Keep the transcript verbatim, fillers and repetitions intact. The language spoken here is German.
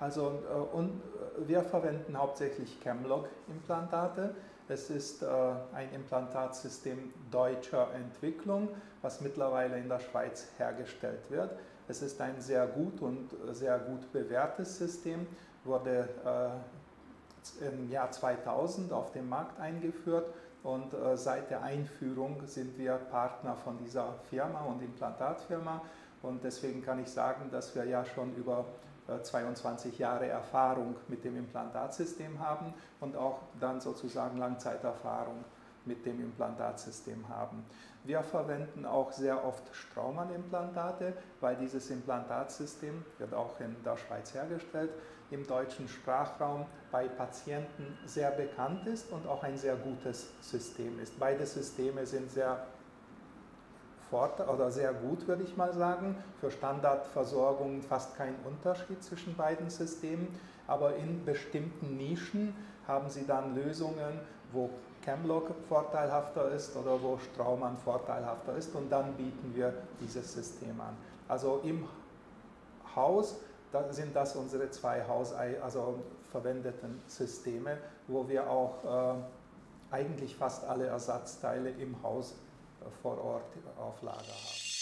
Also äh, und wir verwenden hauptsächlich Camlog-Implantate. Es ist äh, ein Implantatsystem deutscher Entwicklung, was mittlerweile in der Schweiz hergestellt wird. Es ist ein sehr gut und sehr gut bewährtes System, wurde äh, im Jahr zweitausend auf dem Markt eingeführt und äh, seit der Einführung sind wir Partner von dieser Firma und Implantatfirma und deswegen kann ich sagen, dass wir ja schon über zweiundzwanzig Jahre Erfahrung mit dem Implantatsystem haben und auch dann sozusagen Langzeiterfahrung mit dem Implantatsystem haben. Wir verwenden auch sehr oft Straumann-Implantate, weil dieses Implantatsystem wird auch in der Schweiz hergestellt, im deutschen Sprachraum bei Patienten sehr bekannt ist und auch ein sehr gutes System ist. Beide Systeme sind sehr oder sehr gut, würde ich mal sagen. Für Standardversorgung fast kein Unterschied zwischen beiden Systemen, aber in bestimmten Nischen haben sie dann Lösungen, wo Camlog vorteilhafter ist oder wo Straumann vorteilhafter ist und dann bieten wir dieses System an. Also im Haus da sind das unsere zwei Haus also verwendeten Systeme, wo wir auch äh, eigentlich fast alle Ersatzteile im Haus vor Ort auf Lager haben.